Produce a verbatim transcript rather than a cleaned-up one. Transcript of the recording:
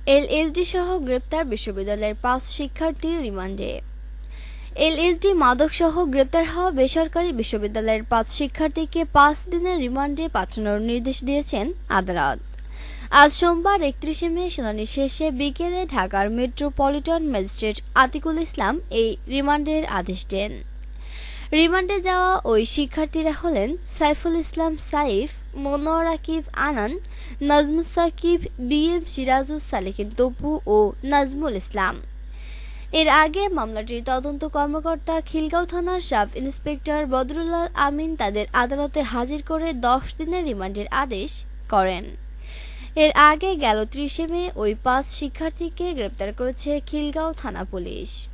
LSD সহ গ্রেপ্তার বিশ্ববিদ্যালয়ের পাঁচ শিক্ষার্থী রিমান্ডে। এলএসডি মাদক সহ গ্রেপ্তার হওয়া বেসরকারি বিশ্ববিদ্যালয়ের পাঁচ শিক্ষার্থীকে পাঁচ দিনের রিমান্ডে পাঠানোর নির্দেশ দিয়েছেন আদালত। আজ সোমবার একত্রিশে মে শুনানি শেষে বিকেলে ঢাকার মেট্রোপলিটন ম্যাজিস্ট্রেট আতিকুল ইসলাম এই রিমান্ডের আদেশ দেন। রিমান্ডে যাওয়া ওই শিক্ষার্থীরা হলেন সাইফুল ইসলাম সাইফ, মনোয়ার আকিব আনান, নাজমুস সাকিব, বিএম সিরাজুস সালেকিন তপু ও নাজমুল ইসলাম। এর আগে মামলাটির তদন্ত কর্মকর্তা খিলগাঁও থানার সাব ইন্সপেক্টর বদরুল্লাহ আমিন তাদের আদালতে হাজির করে দশ দিনের রিমান্ডের আদেশ করেন। এর আগে গেল ত্রিশে মে ওই পাঁচ শিক্ষার্থীকে গ্রেপ্তার করেছে খিলগাঁও থানা পুলিশ।